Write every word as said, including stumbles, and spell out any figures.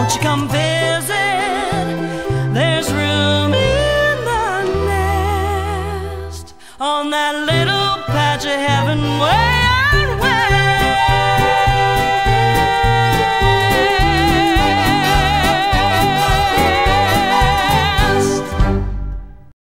won't you come visit? There's room in the nest on that little patch of heaven where